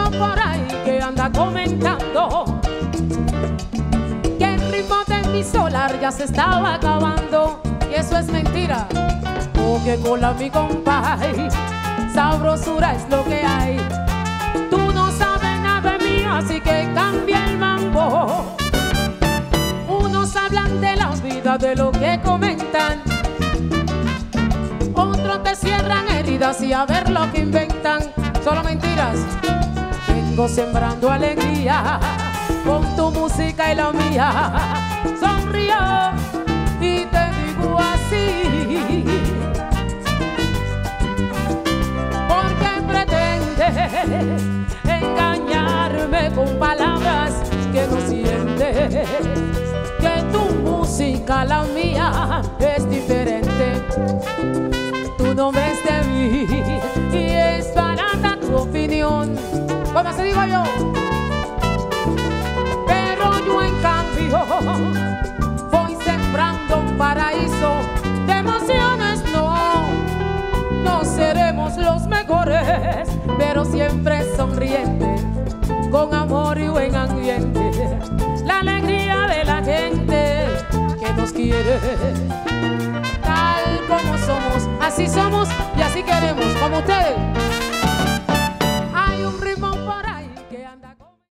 por ahí que anda comentando que el ritmo de mi solar ya se estaba acabando. Y eso es mentira, porque con la mi compay sabrosura es lo que hay. Tú no sabes nada de mí, así que cambia el mambo. Unos hablan de la vida, de lo que comentan, otros te cierran heridas y a ver lo que inventan. Solo mentiras. Vengo sembrando alegría con tu música y la mía. Sonrío y te digo así, porque pretendes engañarme con palabras que no sientes, que tu música, la mía, es diferente. Tu nombre es de mí y es barata tu opinión, como se digo yo. Pero yo en cambio voy sembrando un paraíso de emociones. No seremos los mejores, pero siempre sonrientes, con amor y buen ambiente. La alegría de la gente que nos quiere.